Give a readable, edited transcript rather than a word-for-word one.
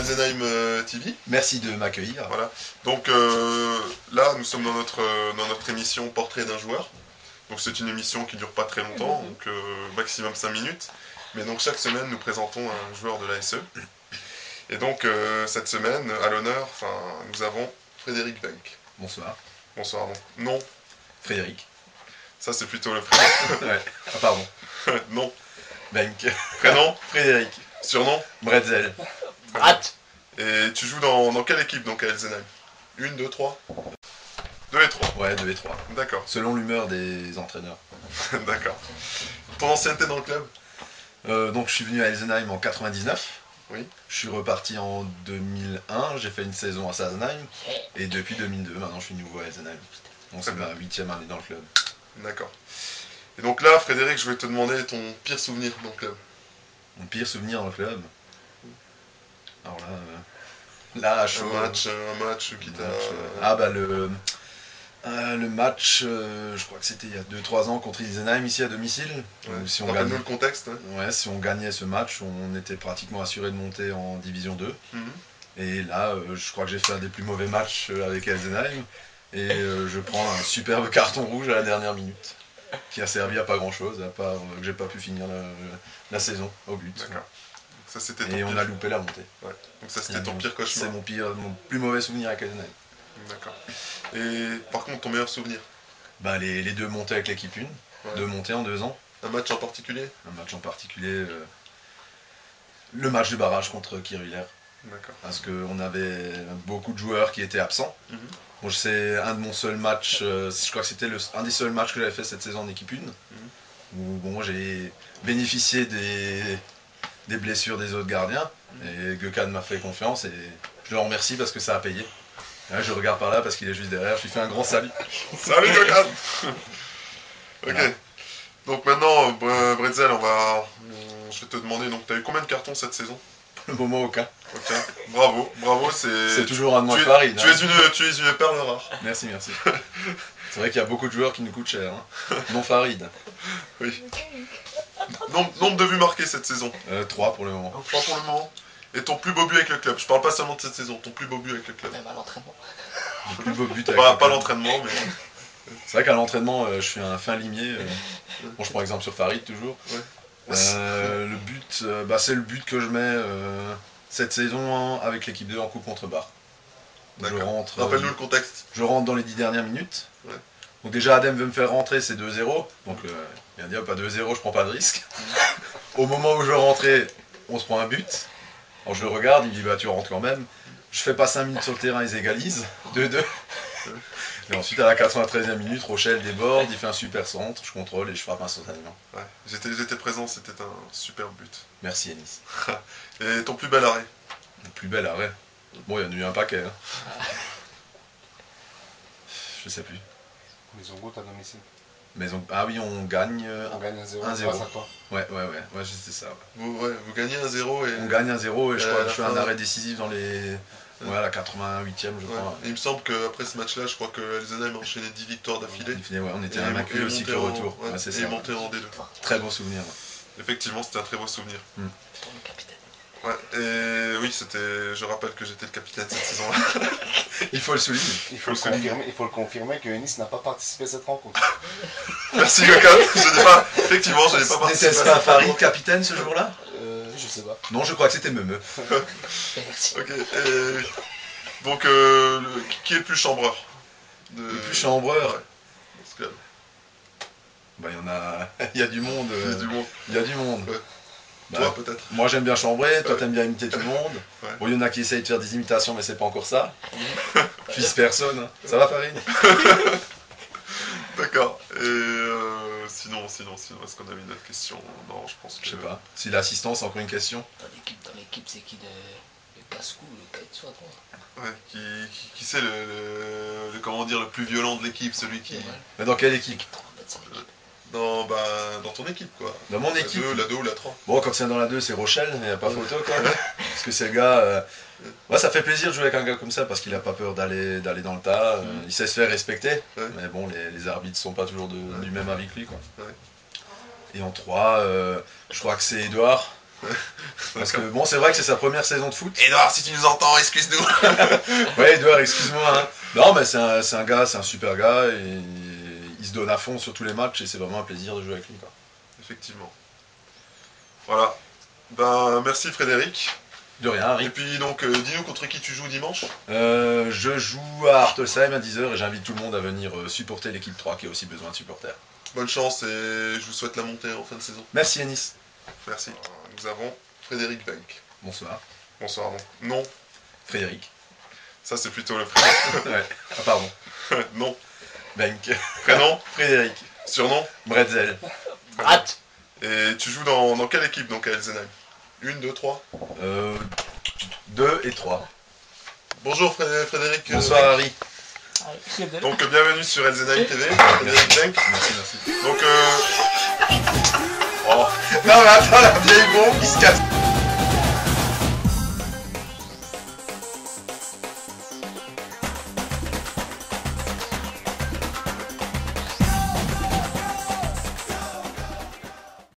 Elsenheim TV. Merci de m'accueillir. Voilà. Donc là, nous sommes dans notre émission Portrait d'un joueur. Donc c'est une émission qui ne dure pas très longtemps, donc maximum 5 minutes. Mais donc chaque semaine, nous présentons un joueur de l'ASE. Et donc cette semaine, à l'honneur, nous avons Frédéric Benck. Bonsoir. Bonsoir. Non. Frédéric. Ça c'est plutôt le prénom. Ouais. Ah pardon. Non. Benck. Prénom. Frédéric. Surnom. Bretzel. Brat. Et tu joues dans quelle équipe donc à Elsenheim? 1, 2, 3 2 et 3. Ouais, 2 et 3. D'accord. Selon l'humeur des entraîneurs. D'accord. Ton ancienneté dans le club? Donc je suis venu à Elsenheim en 99. Oui. Je suis reparti en 2001, j'ai fait une saison à Sassenheim. Et depuis 2002, maintenant je suis nouveau à Elsenheim. Donc c'est ma 8e année dans le club. D'accord. Et donc là, Frédéric, je vais te demander ton pire souvenir dans le club. Mon pire souvenir dans le club. Alors là, à chaud. Un match qui t'a... Ah bah le match, je crois que c'était il y a 2-3 ans contre Elsenheim ici à domicile. Ouais. Si on Rappelle-nous gagnait, le contexte. ouais, si on gagnait ce match, on était pratiquement assuré de monter en Division 2. Et là, je crois que j'ai fait un des plus mauvais matchs avec Elsenheim. Et je prends un superbe carton rouge à la dernière minute, qui a servi à pas grand chose, à part que j'ai pas pu finir la saison au but. D'accord. Ça, c'était Et on a loupé la montée. Ouais. Donc ça, c'était ton pire cauchemar. C'est mon plus mauvais souvenir avec Elsenheim. D'accord. Et par contre, ton meilleur souvenir? Bah, les 2 montées avec l'équipe 1, Ouais. 2 montées en 2 ans. Un match en particulier? Un match en particulier, le match de barrage contre Kirchwiller. D'accord. Parce qu'on avait beaucoup de joueurs qui étaient absents. Bon, c'est un de mon seul match, je crois que c'était un des seuls matchs que j'avais fait cette saison en équipe 1. Où bon, j'ai bénéficié des blessures des autres gardiens. Et Gökhan m'a fait confiance et je le remercie parce que ça a payé. Là, je regarde par là parce qu'il est juste derrière, je lui fais un grand salut. Salut Gökhan. Ok. Voilà. Donc maintenant, Bretzel, je vais te demander, donc tu as eu combien de cartons cette saison? Le moment aucun. Ok. Bravo, bravo, C'est toujours un de moins tu, farine. tu, tu es une perle rare. Merci, merci. C'est vrai qu'il y a beaucoup de joueurs qui nous coûtent cher. Hein. Non Farid. Oui. Nombre de buts marqués cette saison? 3 pour le moment. 3 pour le moment. Et ton plus beau but avec le club? Je parle pas seulement de cette saison, ton plus beau but avec le club. Même à l'entraînement. Le plus beau but avec Pas le club. l'entraînement, mais... C'est vrai qu'à l'entraînement, je suis un fin limier. Bon, je prends exemple sur Farid toujours. Ouais. Le but, c'est le but que je mets cette saison avec l'équipe 2 en coupe contre Bar. Je rentre. Rappelle-nous le contexte. Je rentre dans les 10 dernières minutes. Ouais. Donc déjà Adem veut me faire rentrer, c'est 2-0. Donc il a dit hop, à 2-0, je prends pas de risque. Au moment où je rentrais, on se prend un but. Alors je le regarde, il me dit bah tu rentres quand même. Je fais pas 5 minutes sur le terrain, ils égalisent. 2-2. Et ensuite à la 93e minute, Rochelle déborde, il fait un super centre, je contrôle et je frappe instantanément. Ouais. J'étais présent, c'était un super but. Merci Yanis. Et ton plus bel arrêt? Le plus bel arrêt. Bon, il y en a eu un paquet. Hein. Je sais plus. Maison Goutte à domicile. Ah oui, on gagne. On gagne 1-0 1-0. grâce à toi. Ouais, c'était ça. Ouais. Vous gagnez 1-0 et... On gagne 1-0 et je crois que je fais un fin... arrêt décisif dans les... Ouais, à la 88e, je crois. Et il me semble qu'après ce match-là, je crois que Elsenheim a enchaîné 10 victoires d'affilée. Ouais, on était invaincu aussi que le retour. Ouais, c'est et ça. monté en D2. Très beau souvenir. Effectivement, c'était un très beau souvenir. Pour le capitaine. Ouais, et oui, je rappelle que j'étais le capitaine cette saison-là. Il faut le souligner. Il faut le confirmer que Nice n'a pas participé à cette rencontre. Merci Gökhan. Effectivement, je n'ai pas participé. N'était-ce pas Farid capitaine ce jour-là? Je sais pas. Non, je crois que c'était Meumeu. Merci. Ok, donc, qui est le plus chambreur Le plus chambreur? Ouais. Bah, il y a du monde. Il y a du monde. Ouais. Bah, toi, peut-être. Moi, j'aime bien chambrer, toi, t'aimes bien imiter tout le monde. Ouais. Bon, il y en a qui essayent de faire des imitations, mais c'est pas encore ça. Fils personne. Hein. Ça va, Farid? D'accord. Et sinon, est-ce qu'on avait une autre question? Non, je pense que... Je sais pas. Si l'assistance, encore une question? Dans l'équipe, c'est qui le casse-cou, le caïd quoi? Ouais, qui c'est comment dire, le plus violent de l'équipe, celui qui... Ouais. Mais dans quelle équipe? Dans ton équipe, quoi. Dans mon équipe? La 2 ou la 3. Bon, quand c'est dans la 2, c'est Rochelle, il n'y a pas photo, quoi. Parce que c'est le gars... Ouais, ça fait plaisir de jouer avec un gars comme ça, parce qu'il a pas peur d'aller dans le tas. Il sait se faire respecter. Ouais. Mais bon, les arbitres sont pas toujours du même avis que lui, quoi. Ouais. Et en 3, je crois que c'est Edouard. Parce que bon, c'est vrai que c'est sa première saison de foot. Edouard, si tu nous entends, excuse-nous. Ouais, Edouard, excuse-moi. Hein. Non, mais c'est un gars, c'est un super gars et il se donne à fond sur tous les matchs et c'est vraiment un plaisir de jouer avec lui. Quoi. Effectivement. Voilà. Ben, merci Frédéric. De rien, Et Rick. puis donc, dis-nous contre qui tu joues dimanche. Je joue à Artelsheim à 10h et j'invite tout le monde à venir supporter l'équipe 3 qui a aussi besoin de supporters. Bonne chance et je vous souhaite la montée en fin de saison. Merci Yanis. Merci. Nous avons Frédéric Benck. Bonsoir. Bonsoir. Non, Frédéric. ça c'est plutôt le prénom. Ouais. Ah pardon. Non. Benk. Prénom, Frédéric. surnom. Bretzel. Brat. Et tu joues dans quelle équipe donc à Elsenheim? 1, 2, 3. 2 et 3. Bonjour Frédéric. Bonsoir Harry. Donc bienvenue sur Elsenheim TV, Frédéric Benck. Merci. Donc Oh. Non mais attends, la vieille bombe qui se casse.